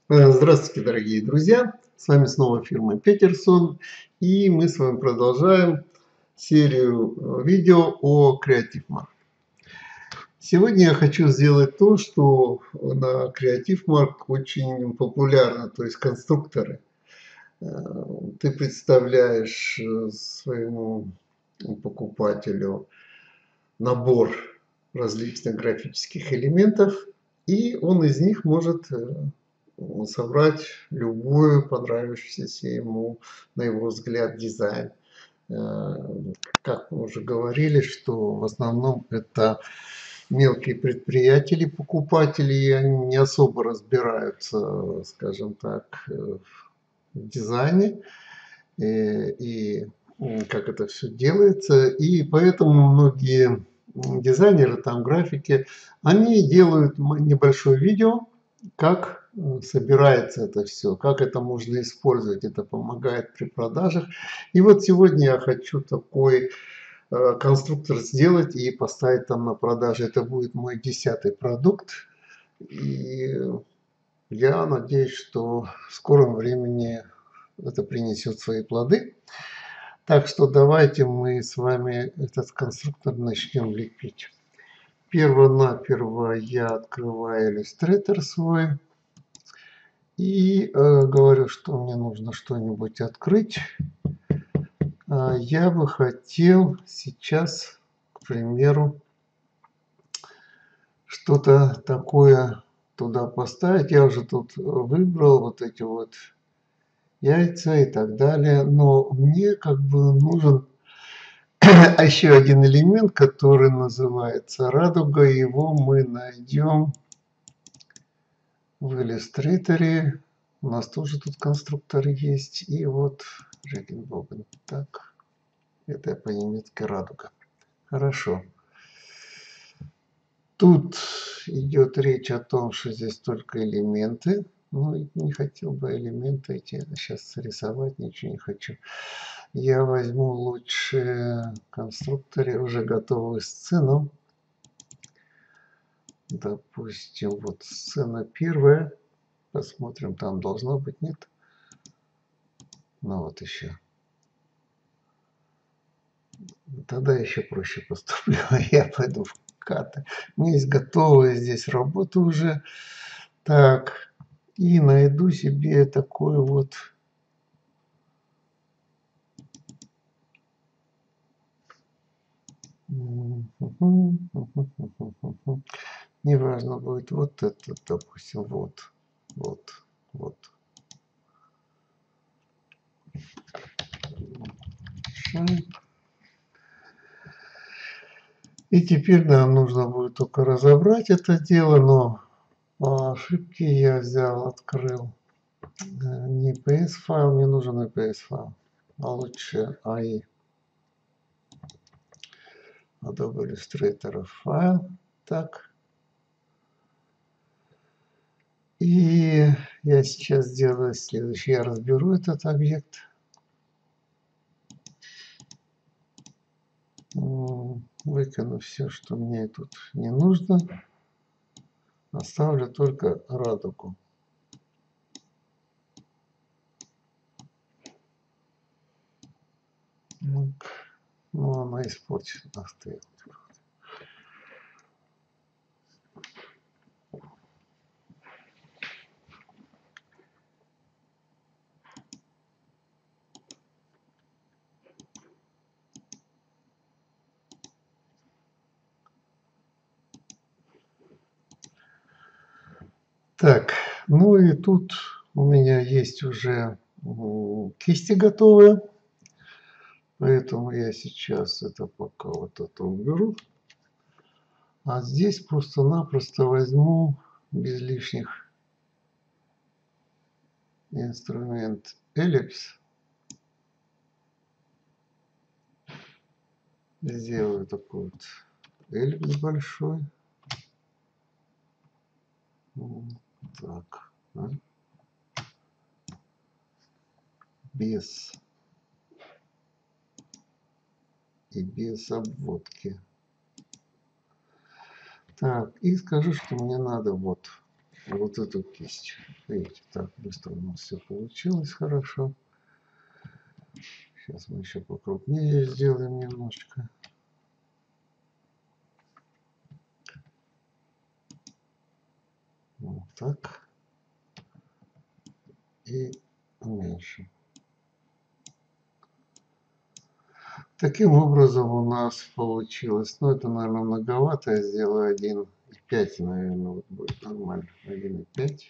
Здравствуйте, дорогие друзья! С вами снова фирма Peterson, и мы с вами продолжаем серию видео о Creative Mark. Сегодня я хочу сделать то, что на Creative Mark очень популярно, то есть конструкторы. Ты представляешь своему покупателю набор различных графических элементов, и он из них может собрать любую понравившуюся ему, на его взгляд, дизайн. Как мы уже говорили, что в основном это мелкие предприятия, покупатели, и они не особо разбираются, скажем так, в дизайне и как это все делается. И поэтому многие дизайнеры, там графики, они делают небольшое видео, как собирается это все, как это можно использовать, это помогает при продажах. И вот сегодня я хочу такой конструктор сделать и поставить там на продажу. Это будет мой 10-й продукт. И я надеюсь, что в скором времени это принесет свои плоды. Так что давайте мы с вами этот конструктор начнем лепить. Перво-наперво я открываю Illustrator свой и говорю, что мне нужно что-нибудь открыть. Я бы хотел сейчас, к примеру, что-то такое туда поставить. Я уже тут выбрал вот эти вот яйца и так далее, но мне как бы нужен еще один элемент, который называется радуга. Его мы найдем в Illustrator. У нас тоже тут конструктор есть. И вот Regenbogen. Так, это по-немецки радуга. Хорошо. Тут идет речь о том, что здесь только элементы. Ну, не хотел бы элементы эти сейчас рисовать, ничего не хочу. Я возьму лучше в конструкторе уже готовую сцену. Допустим, вот сцена первая. Посмотрим, там должно быть, нет? Ну вот еще. Тогда еще проще поступлю. Я пойду в каты. У меня есть готовая здесь работа уже. Так. И найду себе такой вот неважно будет вот это, допустим, вот. И теперь нам нужно будет только разобрать это дело, но ошибки я взял, открыл не PS файл, мне нужен EPS файл, а лучше AI. Adobe Illustrator файл. Так. И я сейчас сделаю следующее. Я разберу этот объект. Выкину все, что мне тут не нужно. Оставлю только радугу. Ну, она испорчена стоит. Так, ну и тут у меня есть уже кисти готовые. Поэтому я сейчас это пока вот это уберу. А здесь просто-напросто возьму без лишних инструмент эллипс. Сделаю такой вот эллипс большой. Так. Без обводки. Так, и скажу, что мне надо вот вот эту кисть. Видите, так быстро у нас все получилось хорошо. Сейчас мы еще покрупнее сделаем немножко. Вот так. И уменьшим. Таким образом у нас получилось, ну это, наверное, многовато, я сделаю 1,5, наверное, вот будет нормально, 1,5.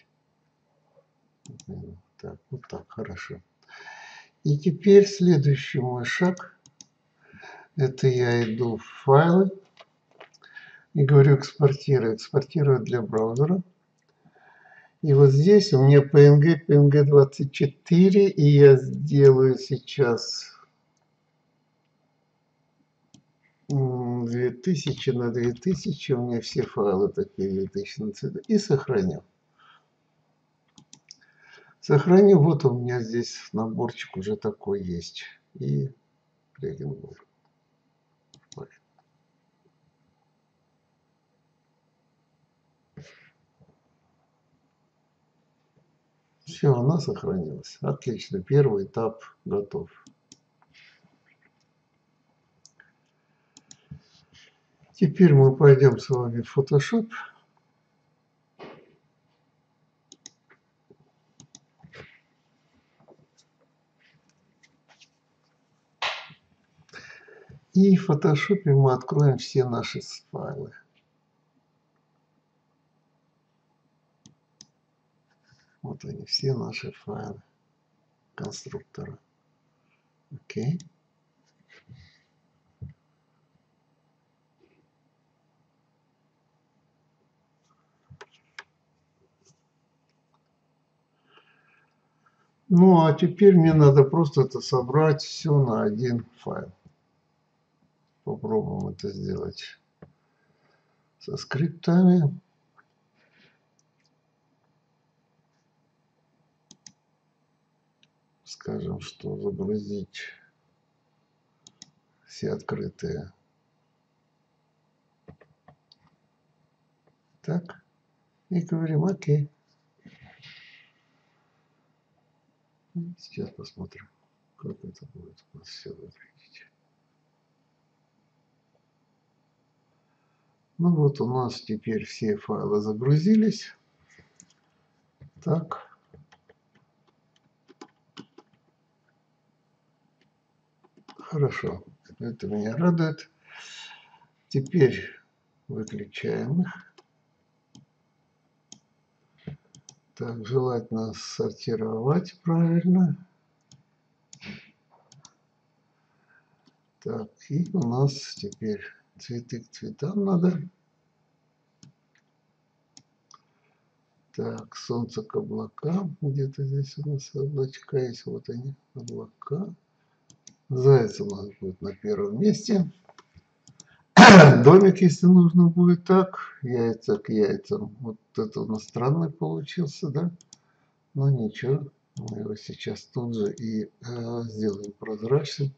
Так, вот так, хорошо. И теперь следующий мой шаг, это я иду в файлы и говорю экспортирую для браузера. И вот здесь у меня PNG 24, и я сделаю сейчас 2000 на 2000, у меня все файлы такие 2000 на цвета, и сохраню. Сохраню, вот у меня здесь наборчик уже такой есть. И Регенбург. Все, она сохранилась. Отлично, первый этап готов. Теперь мы пойдем с вами в Photoshop. И в Photoshop мы откроем все наши файлы. Вот они, все наши файлы конструктора. Окей. Ну, а теперь мне надо просто это собрать все на один файл. Попробуем это сделать со скриптами. Скажем, что загрузить все открытые. Так. И говорим ОК. Сейчас посмотрим, как это будет у нас все выглядеть. Ну вот у нас теперь все файлы загрузились. Так. Хорошо. Это меня радует. Теперь выключаем их. Так, желательно сортировать правильно. Так, и у нас теперь цветы к цветам надо. Так, солнце к облакам. Где-то здесь у нас облачка есть. Вот они, облака. Заяц у нас будет на первом месте. Домик, если нужно будет так. Яйца к яйцам. Вот это у нас странный получился, да? Но ничего. Мы его сейчас тут же и сделаем прозрачным.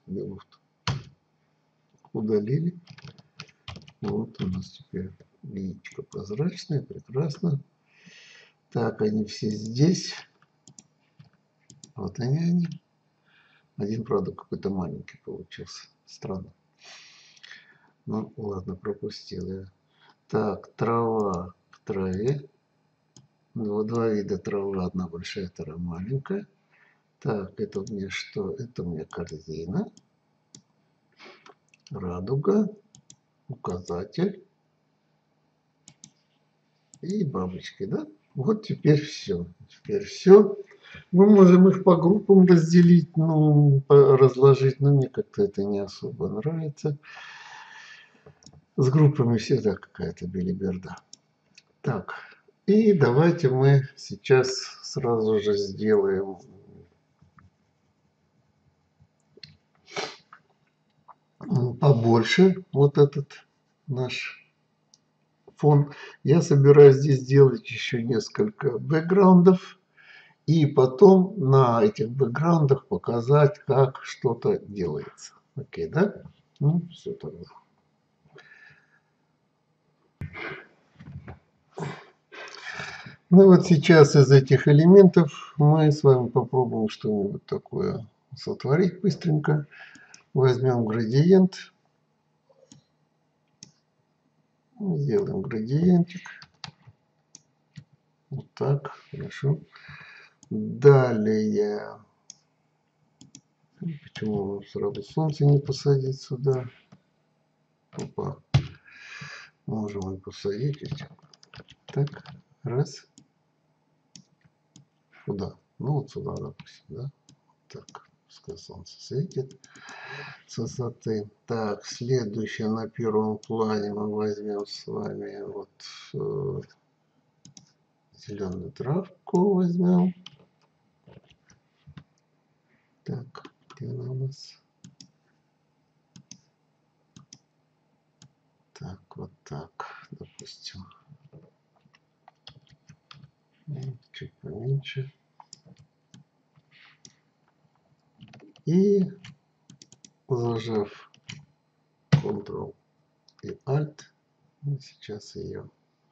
Удалили. Вот у нас теперь яичко прозрачное. Прекрасно. Так, они все здесь. Вот они. Один, правда, какой-то маленький получился. Странно. Ну, ладно, пропустил я. Так, трава к траве. Два вида травы. Одна большая, вторая маленькая. Так, это у меня что? Это у меня корзина. Радуга. Указатель. И бабочки, да? Вот теперь все. Теперь все. Мы можем их по группам разделить, ну, разложить, но мне как-то это не особо нравится. С группами всегда какая-то белиберда. Так, и давайте мы сейчас сразу же сделаем побольше вот этот наш фон. Я собираюсь здесь сделать еще несколько бэкграундов. И потом на этих бэкграундах показать, как что-то делается. Окей, да? Ну, все тогда. Ну вот сейчас из этих элементов мы с вами попробуем что-нибудь такое сотворить быстренько. Возьмем градиент. Сделаем градиентик. Вот так, хорошо. Далее. Почему сразу солнце не посадить сюда? Опа. Можем и посадить. Так, раз. Куда? Ну вот сюда, допустим, да? Так, пускай солнце светит с высоты. Так, следующее на первом плане мы возьмем с вами вот зеленую травку возьмем. Так, где она у нас? Так, вот так, допустим. Чуть поменьше. И зажав Ctrl и Alt, мы сейчас ее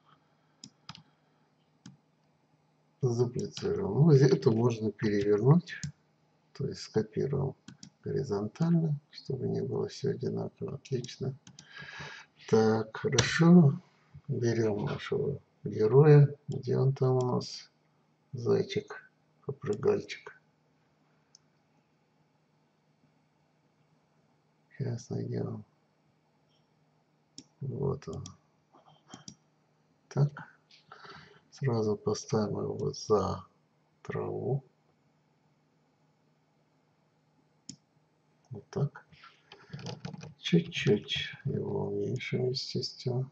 заплицируем. Ну, это можно перевернуть, то есть скопируем горизонтально, чтобы не было все одинаково. Отлично. Так, хорошо. Берем нашего героя. Где он там у нас? Зайчик, попрыгальчик. Сейчас найдем. Вот он. Так. Сразу поставим его за траву. Вот так. Чуть-чуть его уменьшим, естественно.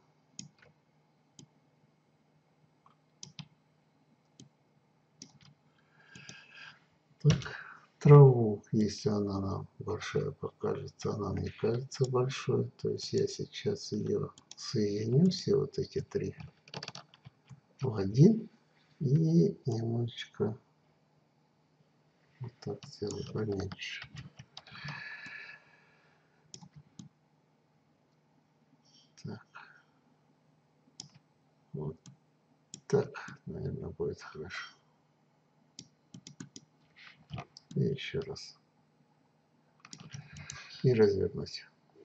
Так. Траву, если она нам большая покажется, она мне кажется большой. То есть я сейчас ее соединю, все вот эти три в один. И немножечко вот так сделаю поменьше. Так. Вот так, наверное, будет хорошо. И еще раз. И развернуть.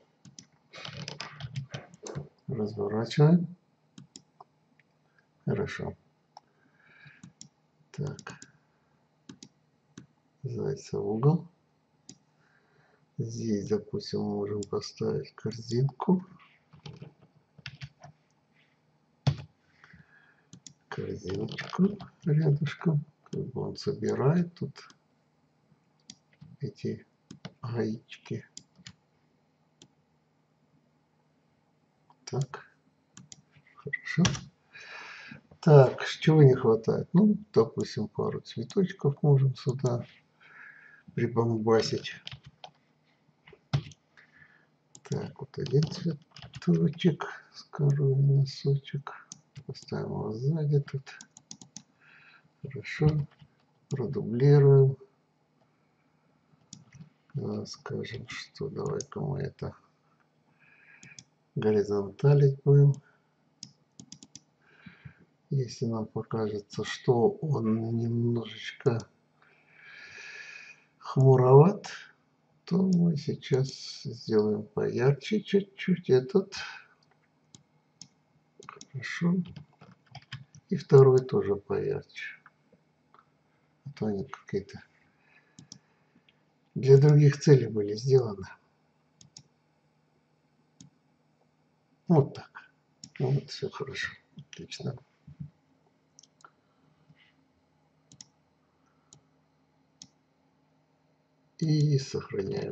Разворачиваем. Хорошо. Так. Зайца в угол. Здесь, допустим, можем поставить корзинку. Корзиночку рядышком. Как бы он собирает тут эти гаечки. Так. Хорошо. Так, чего не хватает? Ну, допустим, пару цветочков можем сюда прибамбасить. Так, вот один цветочек, скажу, носочек. Поставим его сзади тут. Хорошо. Продублируем. Скажем, что давай-ка мы это горизонталить будем. Если нам покажется, что он немножечко хмуроват, то мы сейчас сделаем поярче чуть-чуть этот. Хорошо. И второй тоже поярче. А то они какие-то для других целей были сделаны. Вот так. Вот все хорошо. Отлично. И сохраняем.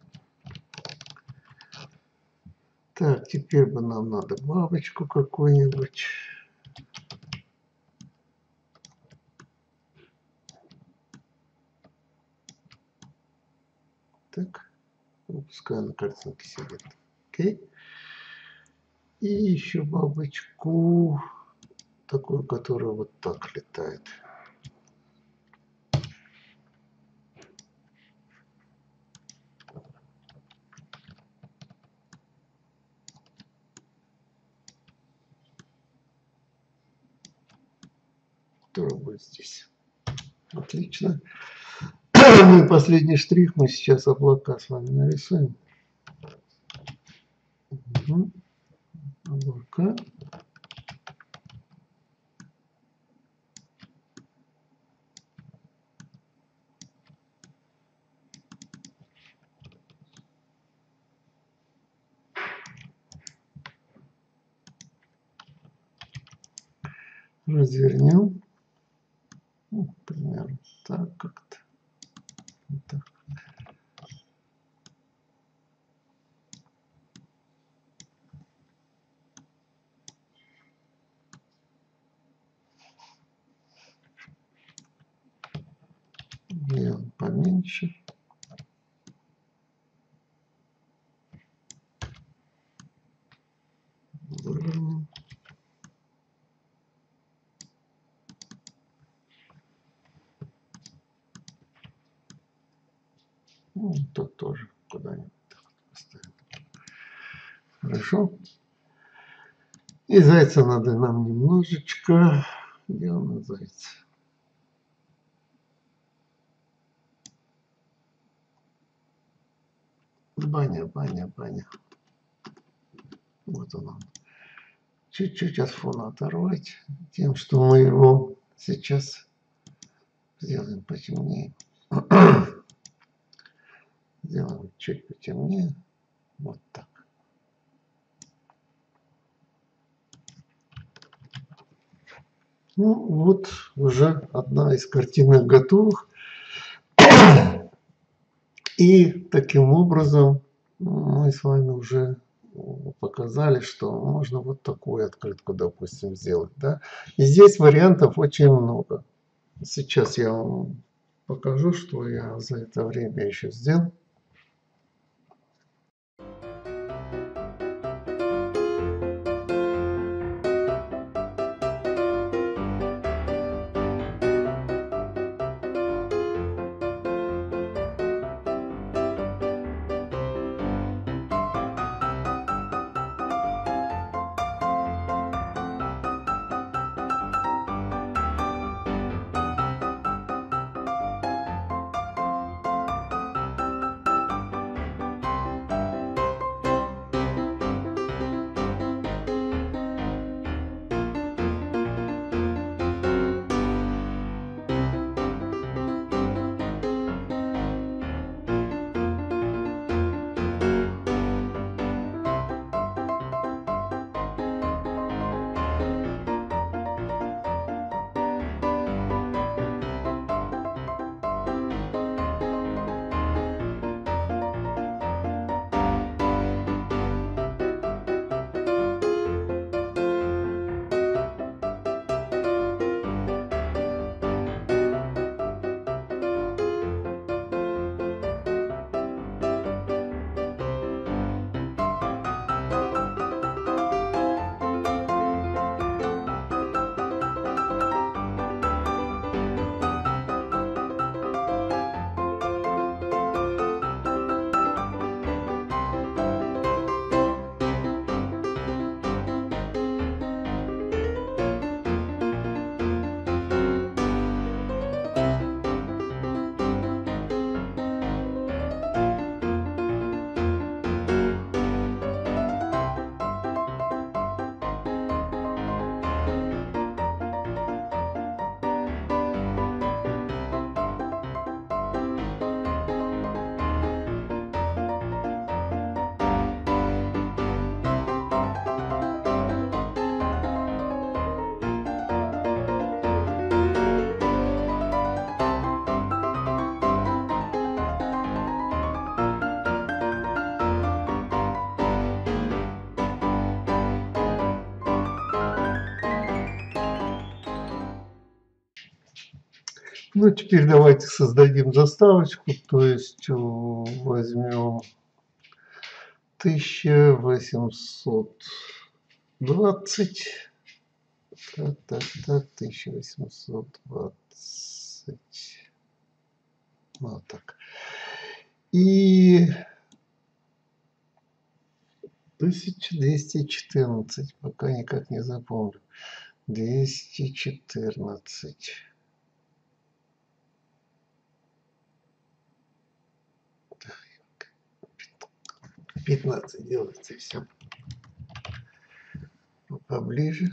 Так, теперь бы нам надо бабочку какую-нибудь. Так, ну, пускай на картинке сидит. Окей. И еще бабочку, такую, которая вот так летает. который будет здесь. Отлично. Ну и последний штрих. Мы сейчас облака с вами нарисуем. Угу. Облака. Развернем. Ну, примерно так как-то. Вот так. Делаем поменьше. Выровняем. Ну, тут тоже куда-нибудь поставим. Хорошо. И зайца надо нам немножечко. Где у нас заяц? Баня. Вот он. Чуть-чуть от фона оторвать. Тем, что мы его сейчас сделаем потемнее. Сделаем чуть потемнее. Вот так. Ну, вот уже одна из картинок готовых. И таким образом мы с вами уже показали, что можно вот такую открытку, допустим, сделать. Да? И здесь вариантов очень много. Сейчас я вам покажу, что я за это время еще сделал. Ну, теперь давайте создадим заставочку, то есть возьмем 1820, 1820, вот так, и 1214, пока никак не запомню. 214. 15 делается и все. Поближе.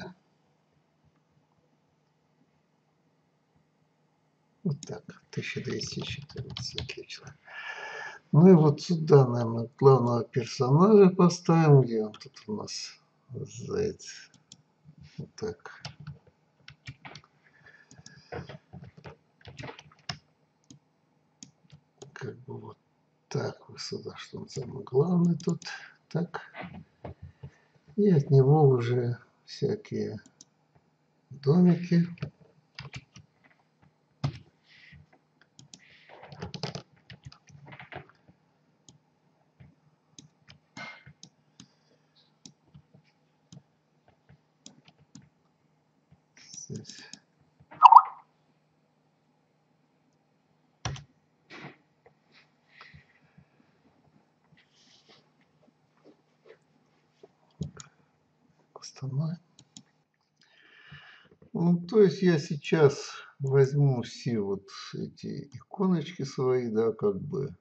Вот так. 1214. Отлично. Ну и вот сюда, наверное, главного персонажа поставим. Где он тут у нас? Заяц. Вот так. Как бы вот так высота, что он самый главный тут. Так. И от него уже всякие домики. Здесь. Остановим. Ну, то есть я сейчас возьму все вот эти иконочки свои, да, как бы,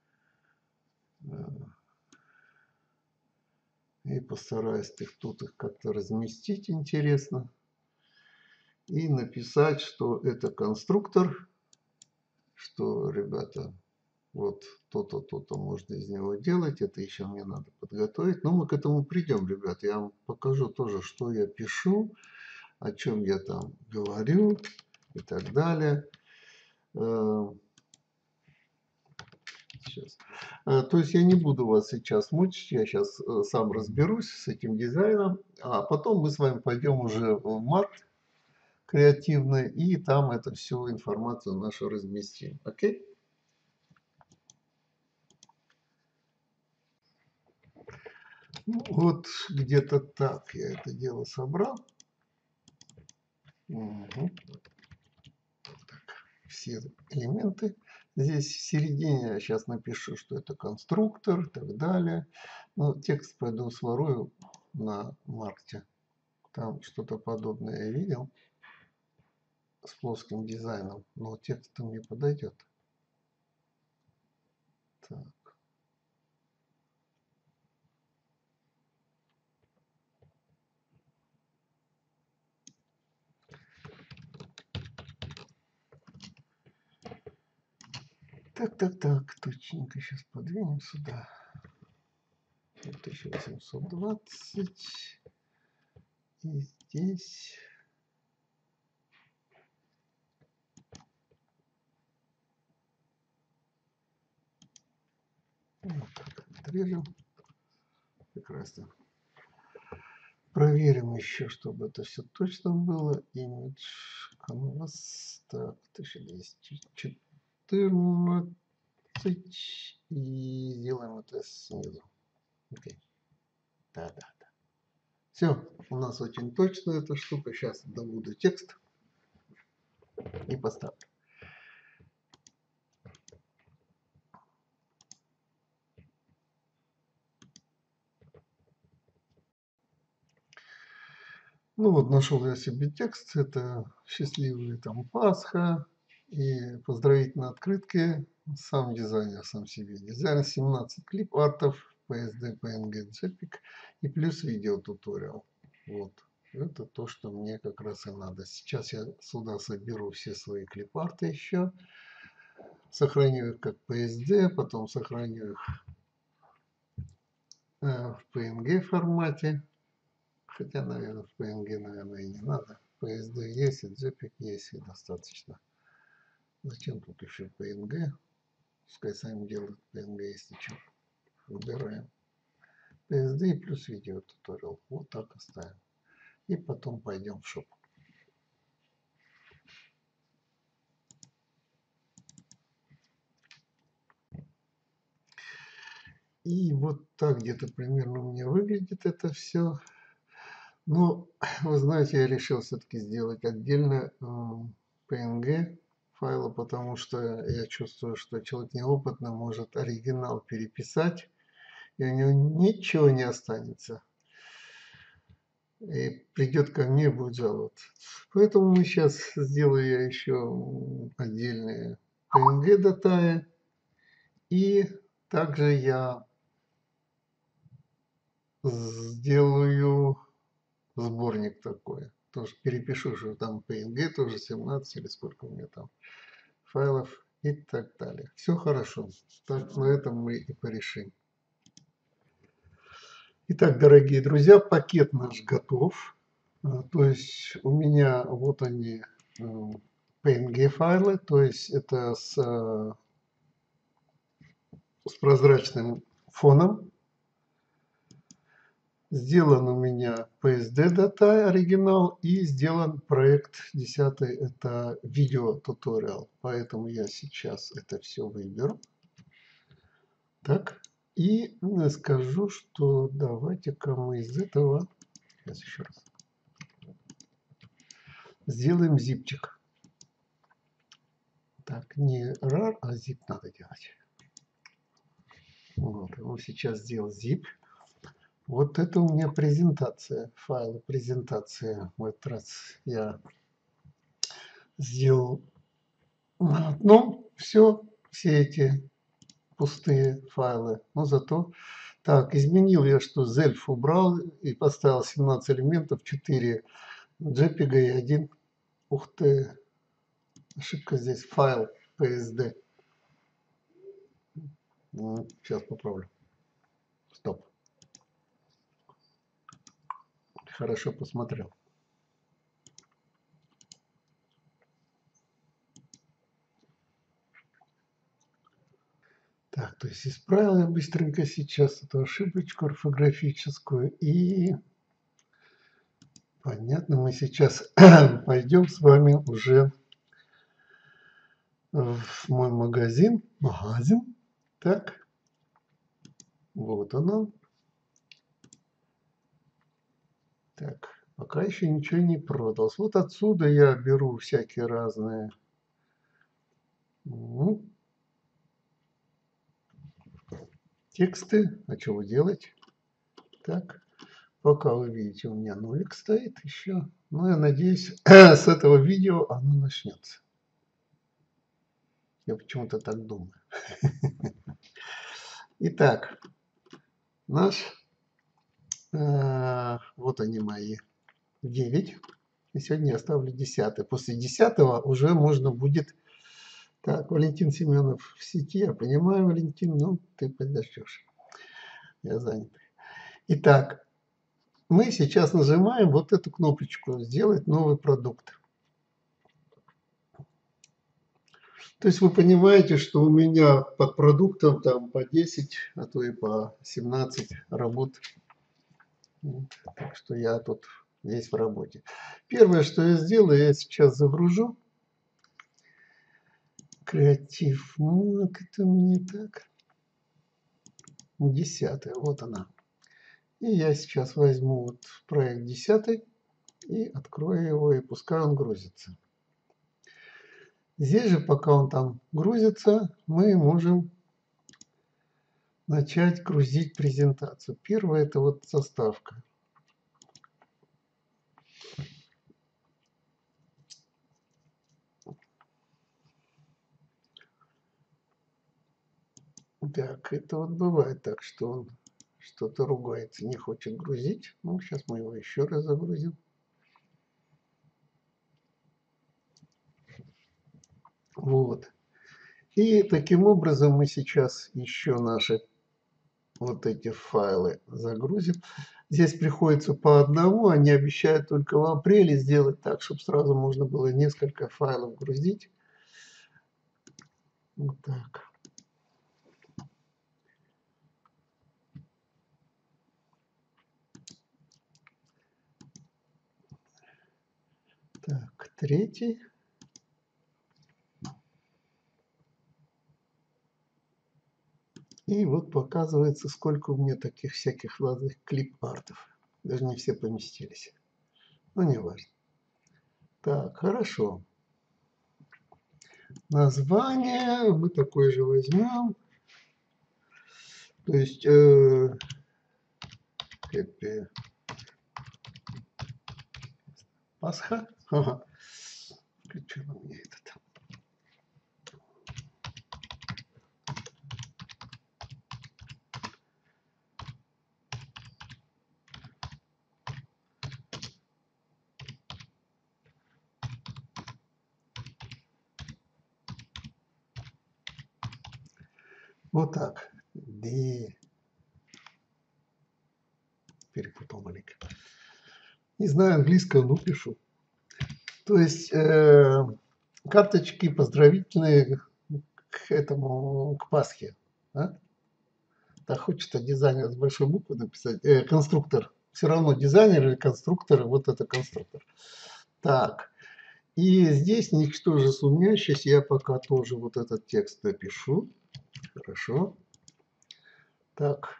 и постараюсь тут их как-то разместить интересно. И написать, что это конструктор, что, ребята, вот то-то, то-то можно из него делать, это еще мне надо подготовить. Но мы к этому придем, ребят. Я вам покажу тоже, что я пишу, о чем я там говорю и так далее. Сейчас. То есть я не буду вас сейчас мучить, я сейчас сам разберусь с этим дизайном, а потом мы с вами пойдем уже в март креативный, и там эту всю информацию нашу разместим. Окей? Ну, вот где-то так я это дело собрал. Угу. Так, все элементы. Здесь в середине я сейчас напишу, что это конструктор и так далее. Но текст пойду сворую на маркте. Там что-то подобное я видел с плоским дизайном, но текстом не подойдет. Так. Так, точненько сейчас подвинем сюда. 1820. И здесь. Вот так отрежем. Прекрасно. Проверим еще, чтобы это все точно было. Image Canvas. Так, 1214. И сделаем это снизу. Окей. Да. Все, у нас очень точно эта штука. Сейчас добуду текст и поставлю. Ну вот, нашел я себе текст. Это счастливый там Пасха и поздравительные открытки. Сам дизайнер, сам себе дизайн. 17 клип-артов, PSD, PNG, JPEG и плюс видео-туториал. Вот. Это то, что мне как раз и надо. Сейчас я сюда соберу все свои клип-арты еще. Сохраню их как PSD, потом сохраню их в PNG формате. Хотя, наверное, в PNG, наверное, и не надо. PSD есть, и JPEG есть, и достаточно. Зачем тут еще PNG? Пускай сами делают PNG, если что. Выбираем. PSD плюс видео туториал. Вот так оставим. И потом пойдем в шоп. И вот так где-то примерно у меня выглядит это все. Но, вы знаете, я решил все-таки сделать отдельно PNG файла, потому что я чувствую, что человек неопытный может оригинал переписать, и у него ничего не останется. и придет ко мне и будет жаловаться. Поэтому мы сейчас сделаю я еще отдельные PNG датаи. И также я сделаю сборник такой. Тоже перепишу, что там PNG тоже 17 или сколько у меня там файлов и так далее. Все хорошо. Так, на этом мы и порешим. Итак, дорогие друзья, пакет наш готов. То есть у меня вот они PNG файлы, то есть это с прозрачным фоном. Сделан у меня PSD дата оригинал и сделан проект 10, это видео туториал. Поэтому я сейчас это все выберу. Так, и скажу, что давайте-ка мы из этого, сейчас еще раз, сделаем зипчик. Так, не RAR, а zip надо делать. Вот, он сейчас сделал zip. Вот это у меня презентация, файлы презентации. В этот раз я сделал на одном все эти пустые файлы. Но зато, так, изменил я, что ZELF убрал и поставил 17 элементов, 4 JPEG и 1. Ух ты, ошибка здесь, файл PSD. Сейчас поправлю. Стоп. Хорошо посмотрел. Так, то есть исправил я быстренько сейчас эту ошибочку орфографическую. И понятно, мы сейчас пойдем с вами уже в мой магазин. Так, вот он. Так, пока еще ничего не продалось. Вот отсюда я беру всякие разные тексты. А чего делать? Так, пока вы видите, у меня нулик стоит еще. Ну, я надеюсь, с этого видео оно начнется. Я почему-то так думаю. Итак, вот они мои 9. И сегодня я ставлю 10. После 10 уже можно будет... Так, Валентин Семенов в сети. Я понимаю, Валентин, ну ты подождешь. Я занят. Итак, мы сейчас нажимаем вот эту кнопочку «Сделать новый продукт». То есть вы понимаете, что у меня под продуктом там по 10, а то и по 17 работ. Так что я тут весь в работе. Первое, что я сделаю, я сейчас загружу. Креатив Mac, это у меня так. 10, вот она. И я сейчас возьму вот проект 10 и открою его, и пускай он грузится. Здесь же, пока он там грузится, мы можем начать грузить презентацию. Первое, это вот заставка. Так, это вот бывает так, что он что-то ругается, не хочет грузить. Ну, сейчас мы его еще раз загрузим. Вот. И таким образом мы сейчас еще наши вот эти файлы загрузим. Здесь приходится по одному, они обещают только в апреле сделать так, чтобы сразу можно было несколько файлов грузить. Вот так. Так, третий. И вот показывается, сколько у меня таких всяких разных клип-артов. Даже не все поместились. Но не важно. Так, хорошо. Название мы такое же возьмем. То есть Happy Пасха? Ага. Включил у меня этот. Вот так. Перепутал маленько. Не знаю английского, но пишу. То есть карточки поздравительные к этому, к Пасхе. А? Так хочется дизайнер с большой буквы написать. Конструктор. Все равно дизайнер или конструктор. Вот это конструктор. Так. И здесь, ничтоже сумнящись, я пока тоже вот этот текст напишу. Хорошо. Так.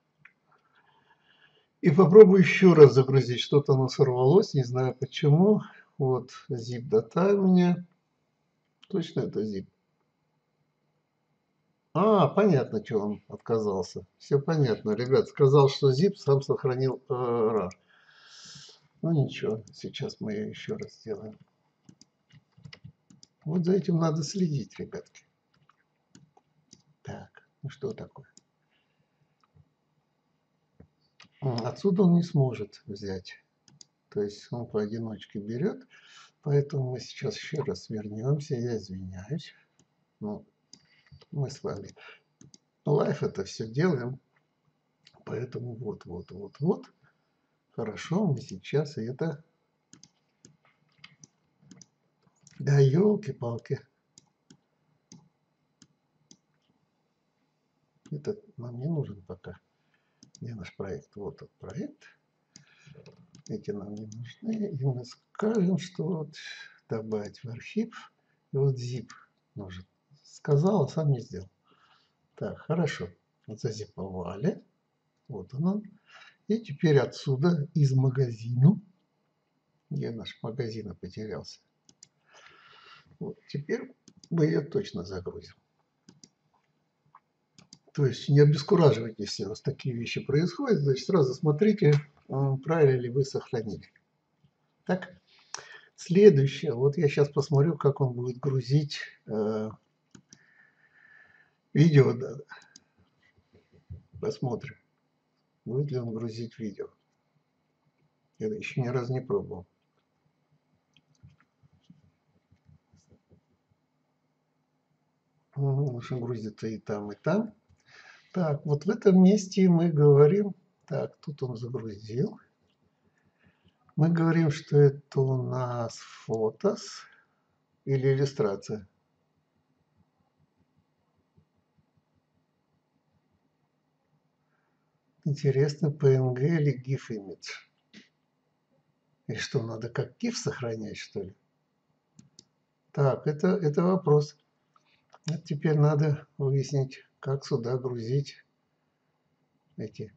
И попробую еще раз загрузить. Что-то оно сорвалось, не знаю почему. Вот zip-дата у меня. Точно это zip? Понятно, что он отказался. Все понятно. Ребят, сказал, что zip, сам сохранил RAR. Ну ничего, сейчас мы ее еще раз сделаем. Вот за этим надо следить, ребятки. Так, ну что такое? Отсюда он не сможет взять. То есть он поодиночке берет. Поэтому мы сейчас еще раз вернемся. Я извиняюсь. Ну, мы с вами лайф это все делаем. Поэтому вот. Хорошо, мы сейчас это... Да, елки-палки. Этот нам не нужен пока. Где наш проект? Вот этот проект. Эти нам не нужны. И мы скажем, что вот добавить в архив. И вот zip нужен. Сказал, а сам не сделал. Так, хорошо. Зазиповали. Вот он. И теперь отсюда, из магазина. Где наш магазин потерялся? Вот теперь мы ее точно загрузим. То есть не обескураживайтесь, если у вас такие вещи происходят. Значит, сразу смотрите, правильно ли вы сохранили. Так, следующее. Вот я сейчас посмотрю, как он будет грузить видео. Да. Посмотрим, будет ли он грузить видео. Я еще ни разу не пробовал. Лучше грузится и там, и там. Так, вот в этом месте мы говорим... Так, тут он загрузил. Мы говорим, что это у нас фотос или иллюстрация. Интересно, PNG или GIF image. И что, надо как GIF сохранять, что ли? Так, это вопрос. Вот теперь надо выяснить, как сюда грузить эти.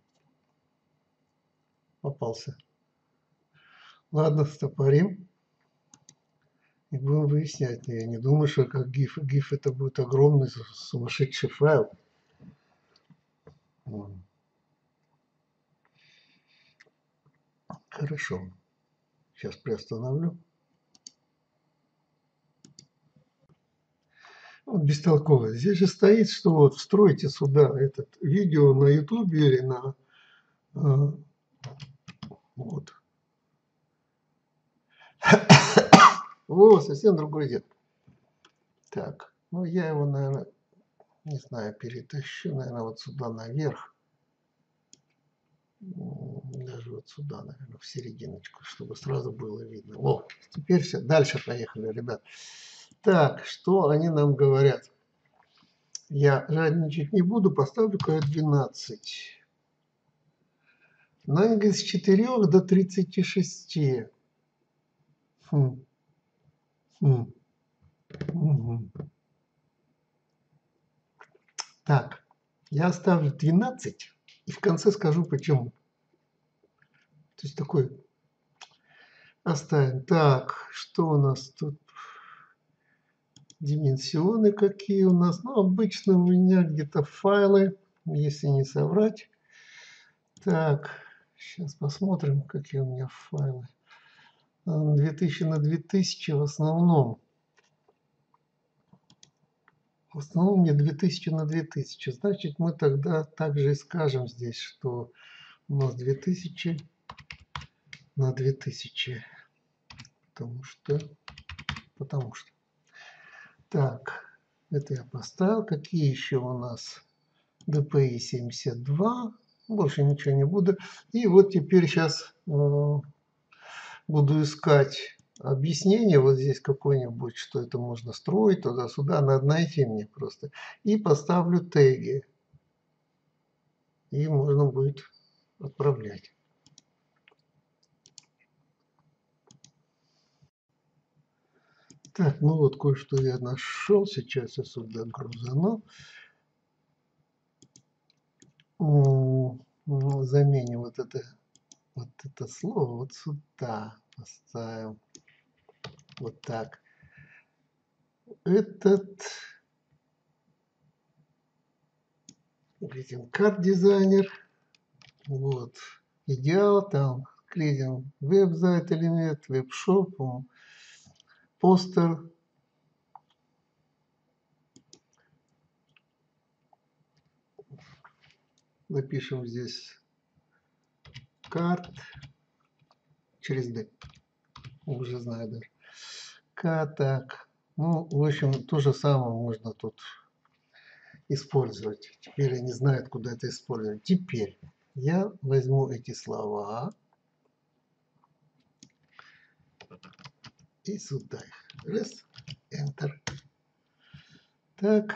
Попался. Ладно, стопорим. И будем выяснять. Я не думаю, что как GIF. GIF это будет огромный сумасшедший файл. Хорошо. Сейчас приостановлю. Вот бестолково. Здесь же стоит, что вот встройте сюда этот видео на YouTube или на... вот. О, совсем другой дед. Так, ну я его, наверное, не знаю, перетащу, наверное, вот сюда наверх. Даже вот сюда, наверное, в серединочку, чтобы сразу было видно. О, теперь все. Дальше поехали, ребят. Так, что они нам говорят? Я жадничать не буду, поставлю-ка 12. Ну, с 4 до 36. Угу. Так, я оставлю 12 и в конце скажу почему. То есть такой оставим. Так, что у нас тут? Дименсионы какие у нас? Ну, обычно у меня где-то файлы, если не соврать. Так, сейчас посмотрим, какие у меня файлы. 2000 на 2000 в основном. В основном мне 2000 на 2000. Значит, мы тогда также и скажем здесь, что у нас 2000 на 2000. Потому что. Так, это я поставил. Какие еще у нас? DPI 72. Больше ничего не буду. И вот теперь сейчас буду искать объяснение. Вот здесь какое-нибудь, что это можно строить туда-сюда. Надо найти мне просто. И поставлю теги. И можно будет отправлять. Так, ну вот кое-что я нашел. Сейчас я сюда грузану. Заменим вот это слово вот сюда. Поставим. Вот так. Этот гридинг-карт дизайнер. Вот. Идеал. Там кликнем веб-сайт элемент, веб-шоп, постер. Напишем здесь карт через D. Уже знаю даже. Так. Ну, в общем, то же самое можно тут использовать. Теперь я не знаю, откуда это использовать. Теперь я возьму эти слова и сюда их. Раз, Enter. Так.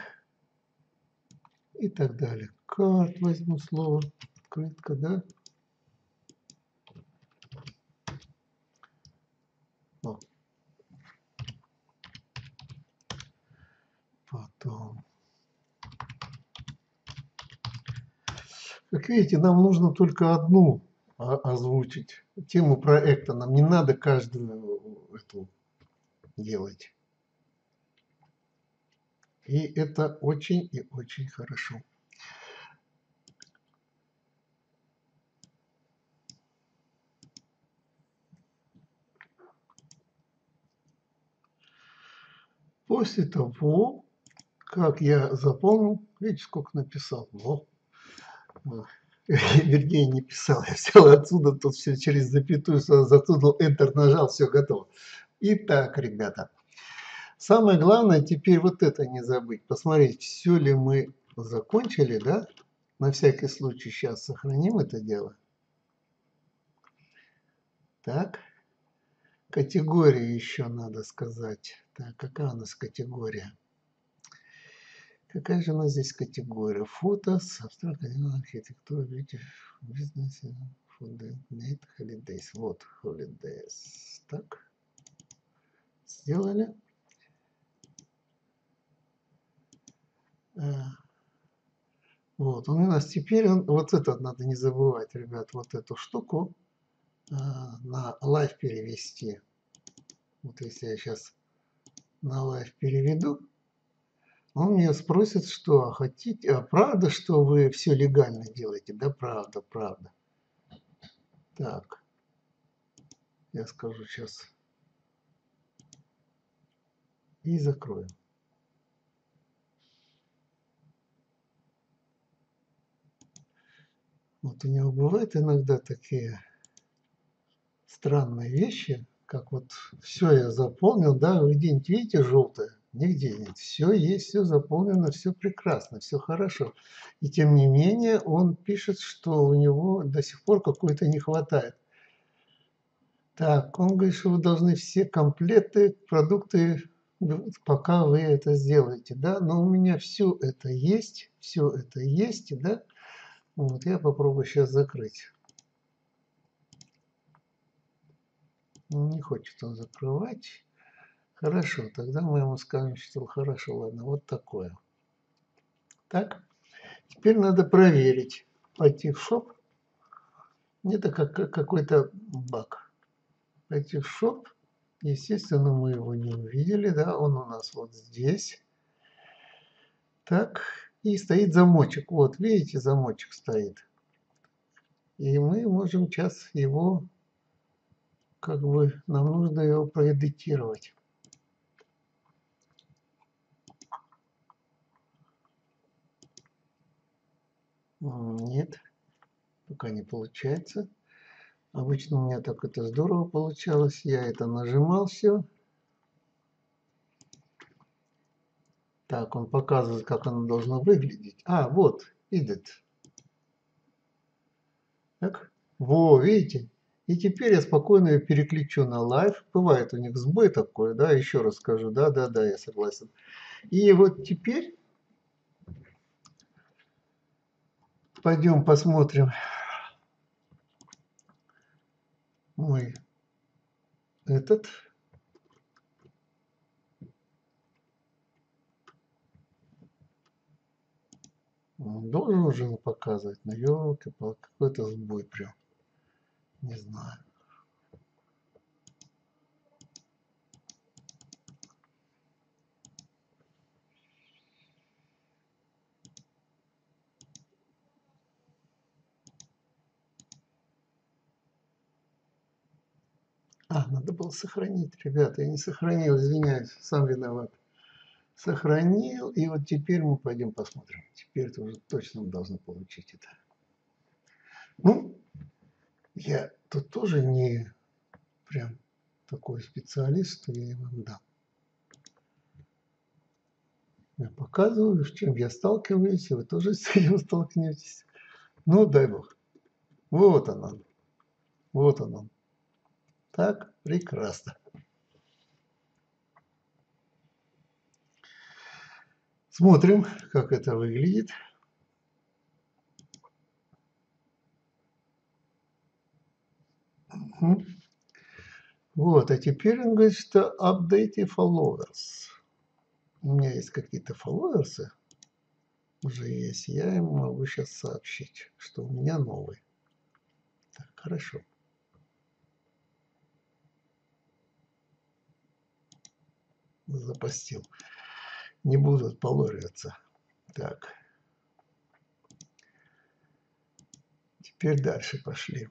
И так далее. Карт возьму слово. Открытка, да? О. Потом. Как видите, нам нужно только одну озвучить тему проекта. Нам не надо каждую эту делать. И это очень и очень хорошо. После того, как я заполнил, видите, сколько написал. Вернее, не писал, я взял отсюда, тут все через запятую, засунул, Enter нажал, все готово. Итак, ребята, самое главное теперь вот это не забыть. Посмотреть, все ли мы закончили, да? На всякий случай сейчас сохраним это дело. Так, категории еще надо сказать. Так, какая у нас категория? Какая же у нас здесь категория? Фото, абстрактная архитектура, бизнес, holidays. Вот, holidays. Так, сделали. Вот, он у нас теперь, вот это надо не забывать, ребят, вот эту штуку на лайв перевести. Вот если я сейчас на лайв переведу, он меня спросит, что хотите, правда, что вы все легально делаете? Да, правда, правда. Так, я скажу сейчас и закрою. Вот у него бывают иногда такие странные вещи, как вот все я заполнил, да, вы где-нибудь видите желтое? Нигде нет. Все есть, все заполнено, все прекрасно, все хорошо. И тем не менее он пишет, что у него до сих пор какой-то не хватает. Так, он говорит, что вы должны все комплекты, продукты, пока вы это сделаете, да, но у меня все это есть, да. Вот я попробую сейчас закрыть. Не хочет он закрывать. Хорошо, тогда мы ему скажем, что хорошо, ладно, вот такое. Так, теперь надо проверить. Пойти в шоп. Это как какой-то баг. Пойти в шоп. Естественно, мы его не увидели, да, он у нас вот здесь. Так, и стоит замочек. Вот, видите, замочек стоит. И мы можем сейчас его как бы нам нужно его проэдитировать. Нет, пока не получается. Обычно у меня так это здорово получалось. Я это нажимал все. Так, он показывает, как оно должно выглядеть. А, вот, edit. Так, во, видите? И теперь я спокойно ее переключу на live. Бывает у них сбой такой, да, еще раз скажу. Да, я согласен. И вот теперь пойдем посмотрим мой этот. Он должен уже показывать, но ёлки-палки, какой-то сбой прям. Не знаю. Надо было сохранить, ребята. Я не сохранил, извиняюсь, сам виноват. Сохранил, и вот теперь мы пойдем посмотрим. Теперь это уже точно мы должны получить это. Ну, я тут тоже не прям такой специалист, что я вам дам. Я показываю, с чем я сталкиваюсь, и вы тоже с этим столкнетесь. Ну, дай бог. Вот оно. Вот оно. Так, прекрасно. Смотрим, как это выглядит. Вот, а теперь он говорит, что update followers. У меня есть какие-то followers уже есть. Я ему могу сейчас сообщить, что у меня новый. Так, хорошо. Запостил. Не будут полориваться. Так. Теперь дальше пошли.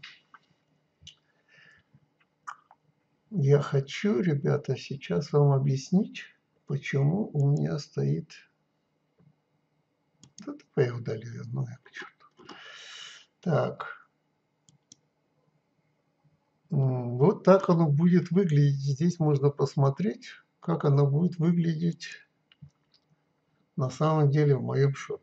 Я хочу, ребята, сейчас вам объяснить, почему у меня стоит... Да, давай я удалю ее, ну я к черту. Так. Вот так оно будет выглядеть. Здесь можно посмотреть, как оно будет выглядеть на самом деле в моем шопе.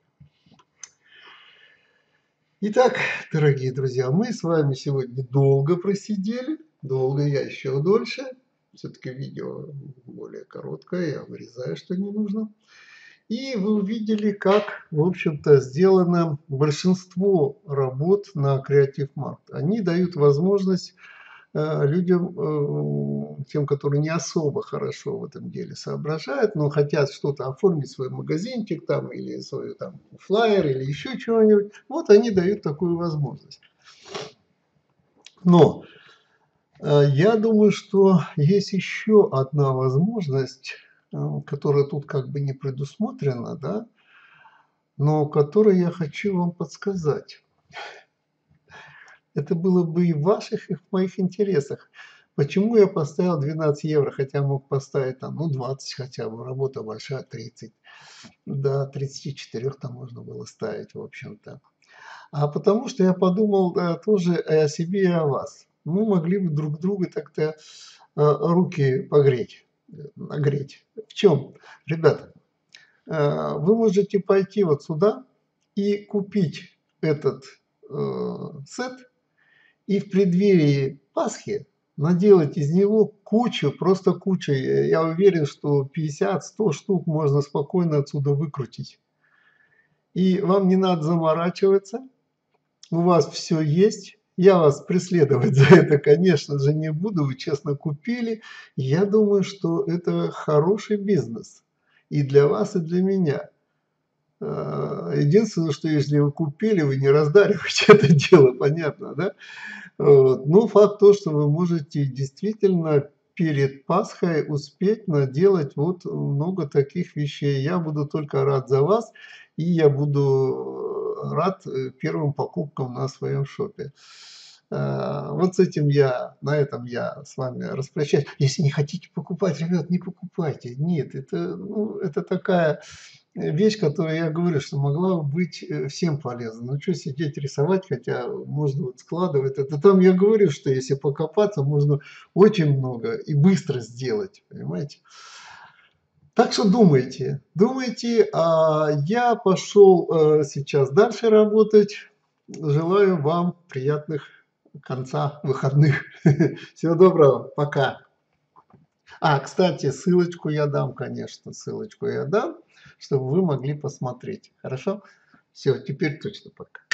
Итак, дорогие друзья, мы с вами сегодня долго просидели. Долго, я еще дольше. Все-таки видео более короткое, я вырезаю, что не нужно. И вы увидели, как, в общем-то, сделано большинство работ на Creative Mart. Они дают возможность людям, тем, которые не особо хорошо в этом деле соображают, но хотят что-то оформить, свой магазинчик там, или свой там флаер, или еще чего-нибудь, вот они дают такую возможность. Но я думаю, что есть еще одна возможность, которая тут как бы не предусмотрена, да, но которую я хочу вам подсказать. Это было бы и в ваших, и в моих интересах. Почему я поставил 12 евро, хотя мог поставить там, ну, 20 хотя бы, работа большая, 30. До 34 там можно было ставить, в общем-то. А потому что я подумал тоже о себе и о вас. Мы могли бы друг друга так-то руки погреть, нагреть. В чем? Ребята, вы можете пойти вот сюда и купить этот сет, и в преддверии Пасхи наделать из него кучу, просто кучу. Я уверен, что 50-100 штук можно спокойно отсюда выкрутить. И вам не надо заморачиваться. У вас все есть. Я вас преследовать за это, конечно же, не буду. Вы честно купили. Я думаю, что это хороший бизнес. И для вас, и для меня. Единственное, что если вы купили, вы не раздариваете это дело, понятно, да? Вот. Но факт то, что вы можете действительно перед Пасхой успеть наделать вот много таких вещей. Я буду только рад за вас, и я буду рад первым покупкам на своем шопе. Вот с этим на этом я с вами распрощаюсь. Если не хотите покупать, ребят, не покупайте. Нет, это такая вещь, которую я говорю, что могла быть всем полезна. Ну что сидеть рисовать, хотя можно вот складывать. Это там я говорю, что если покопаться, можно очень много и быстро сделать, понимаете. Так что думайте, думайте, а я пошел сейчас дальше работать. Желаю вам приятных конца выходных. Всего доброго, пока. Кстати, ссылочку я дам, конечно, ссылочку я дам, чтобы вы могли посмотреть. Хорошо? Все, теперь точно пока.